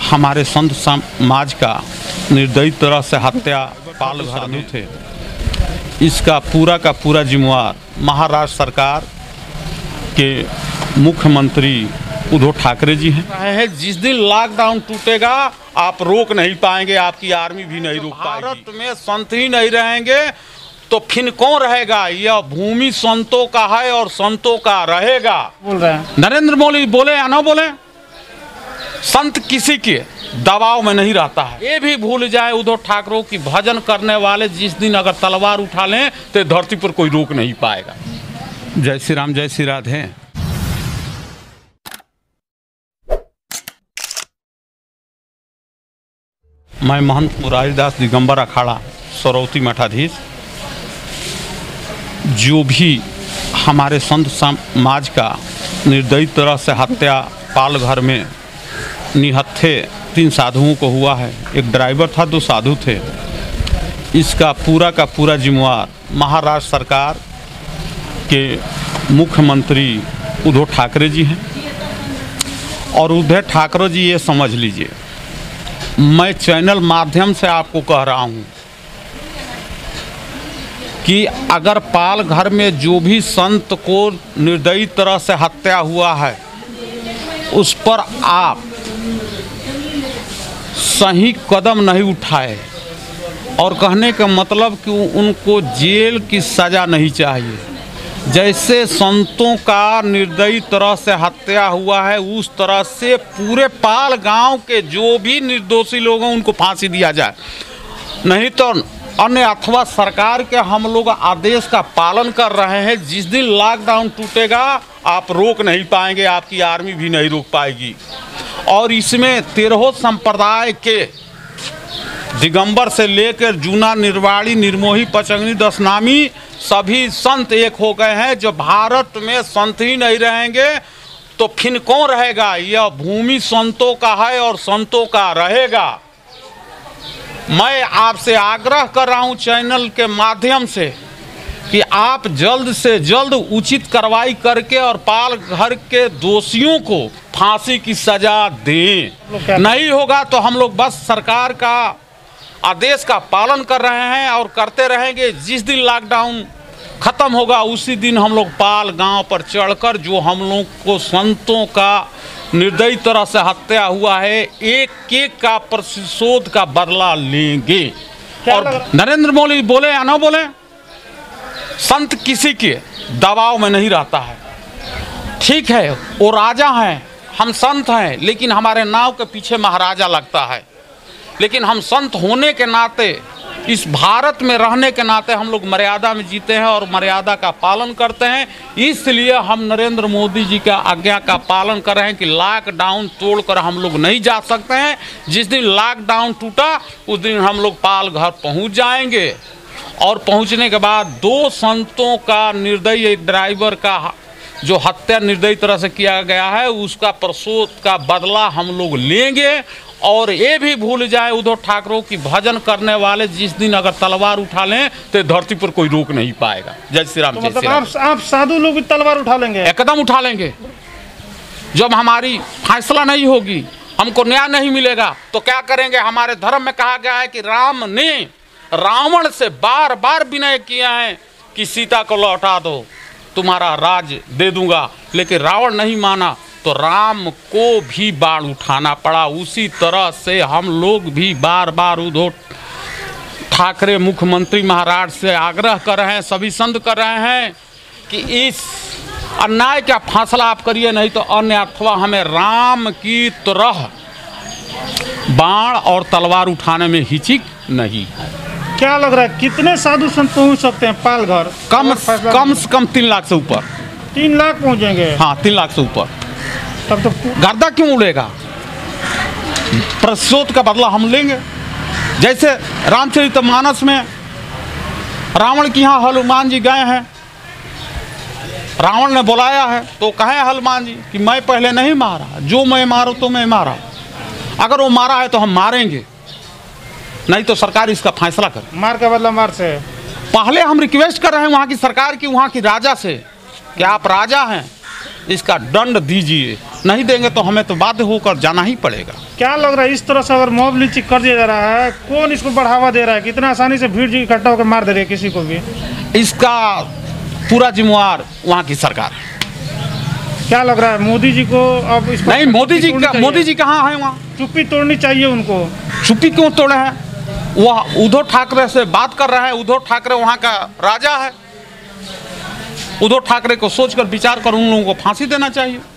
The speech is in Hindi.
हमारे संत समाज का निर्दयी तरह से हत्या पाल साधु थे। इसका पूरा का पूरा जिम्मेवार महाराष्ट्र सरकार के मुख्यमंत्री उद्धव ठाकरे जी हैं। जिस दिन लॉकडाउन टूटेगा आप रोक नहीं पाएंगे, आपकी आर्मी भी नहीं रोक पाएगी। भारत में संत ही नहीं रहेंगे तो फिर कौन रहेगा? यह भूमि संतों का है और संतों का रहेगा। बोल रहे हैं नरेंद्र मोदी बोले या ना बोले, संत किसी के दबाव में नहीं रहता है। ये भी भूल जाए उद्धव ठाकरे की भजन करने वाले जिस दिन अगर तलवार उठा लें तो धरती पर कोई रोक नहीं पाएगा। जय श्री राम, जय श्री राधे। मैं महंत मुरारीदास दिगंबर अखाड़ा सरौती मठाधीश, जो भी हमारे संत समाज का निर्दयी तरह से हत्या पाल घर में निहत्थे 3 साधुओं को हुआ है। एक ड्राइवर था, 2 साधु थे। इसका पूरा का पूरा जिम्मेवार महाराष्ट्र सरकार के मुख्यमंत्री उद्धव ठाकरे जी हैं। और उद्धव ठाकरे जी ये समझ लीजिए, मैं चैनल माध्यम से आपको कह रहा हूँ कि अगर पाल घर में जो भी संत को निर्दयी तरह से हत्या हुआ है उस पर आप सही कदम नहीं उठाए, और कहने का मतलब कि उनको जेल की सज़ा नहीं चाहिए। जैसे संतों का निर्दयी तरह से हत्या हुआ है उस तरह से पूरे पाल गांव के जो भी निर्दोषी लोग हैं उनको फांसी दिया जाए, नहीं तो अन्य अथवा सरकार के हम लोग आदेश का पालन कर रहे हैं। जिस दिन लॉकडाउन टूटेगा आप रोक नहीं पाएंगे, आपकी आर्मी भी नहीं रोक पाएगी। और इसमें 13 संप्रदाय के दिगंबर से लेकर जूना, निर्वाणी, निर्मोही, पचंगनी, दशनामी सभी संत एक हो गए हैं। जो भारत में संत ही नहीं रहेंगे तो फिर कौन रहेगा? यह भूमि संतों का है और संतों का रहेगा। मैं आपसे आग्रह कर रहा हूं चैनल के माध्यम से कि आप जल्द से जल्द उचित कार्रवाई करके और पाल घर के दोषियों को फांसी की सजा दें। नहीं होगा तो हम लोग बस सरकार का आदेश का पालन कर रहे हैं और करते रहेंगे। जिस दिन लॉकडाउन खत्म होगा उसी दिन हम लोग पाल गांव पर चढ़कर जो हम लोग को संतों का निर्दयी तरह से हत्या हुआ है एक एक का प्रतिशोध का बदला लेंगे। और नरेंद्र मोदी बोले या ना बोले, संत किसी के दबाव में नहीं रहता है। ठीक है, वो राजा हैं, हम संत हैं, लेकिन हमारे नाव के पीछे महाराजा लगता है। लेकिन हम संत होने के नाते, इस भारत में रहने के नाते हम लोग मर्यादा में जीते हैं और मर्यादा का पालन करते हैं। इसलिए हम नरेंद्र मोदी जी का आज्ञा का पालन कर रहे हैं कि लॉकडाउन तोड़कर हम लोग नहीं जा सकते हैं। जिस दिन लॉकडाउन टूटा उस दिन हम लोग पाल घर पहुंच जाएंगे। और पहुंचने के बाद 2 संतों का निर्दयी ड्राइवर का जो हत्या निर्दयी तरह से किया गया है उसका प्रतिशोध का बदला हम लोग लेंगे। और ये भी भूल जाए उद्धव ठाकरे की भजन करने वाले जिस दिन अगर तलवार उठा लें तो धरती पर कोई रोक नहीं पाएगा। जय श्री राम। तो मतलब आप साधु लोग भी तलवार उठा लेंगे? एकदम उठा लेंगे। जब हमारी फैसला नहीं होगी, हमको न्याय नहीं मिलेगा तो क्या करेंगे? हमारे धर्म में कहा गया है कि राम ने रावण से बार बार विनय किया है कि सीता को लौटा दो, तुम्हारा राज दे दूंगा, लेकिन रावण नहीं माना तो राम को भी बाण उठाना पड़ा। उसी तरह से हम लोग भी बार बार उद्धव ठाकरे मुख्यमंत्री महाराष्ट्र से आग्रह कर रहे हैं, सभी संत कर रहे हैं कि इस अन्याय का फैसला आप करिए, नहीं तो अन्य अथवा हमें राम की तरह बाण और तलवार उठाने में हिचक नहीं है। क्या लग रहा है कितने साधु संत पहुंच सकते हैं पाल घर? कम से कम 3 लाख से ऊपर। 3 लाख पहुंचेंगे? हाँ, 3 लाख से ऊपर। तब तो गर्दा क्यों उड़ेगा? प्रतिशोध का बदला हम लेंगे। जैसे रामचरितमानस में रावण के यहाँ हनुमान जी गए हैं, रावण ने बुलाया है तो कहे हनुमान जी कि मैं पहले नहीं मारा, जो मैं मारूं तो मैं मारा, अगर वो मारा है तो हम मारेंगे, नहीं तो सरकार इसका फैसला करे। मार का बदला मार से पहले हम रिक्वेस्ट कर रहे हैं वहाँ की सरकार की, वहाँ की राजा से कि आप राजा हैं, इसका दंड दीजिए, नहीं देंगे तो हमें तो बाध्य होकर जाना ही पड़ेगा। क्या लग रहा है इस तरह से अगर मॉब लिंचिंग कर दिया जा रहा है, कौन इसको बढ़ावा दे रहा है? कितना आसानी से भीड़ इकट्ठा होकर मार दे रही है किसी को भी। इसका पूरा जिम्मेवार वहाँ की सरकार है। क्या लग रहा है मोदी जी को अब इसको नहीं, मोदी जी कहाँ हैं? वहाँ चुप्पी तोड़नी चाहिए उनको। चुप्पी क्यों तोड़े हैं? वह उद्धव ठाकरे से बात कर रहा है। उद्धव ठाकरे वहाँ का राजा है। उद्धव ठाकरे को सोचकर विचार कर उन लोगों को फांसी देना चाहिए।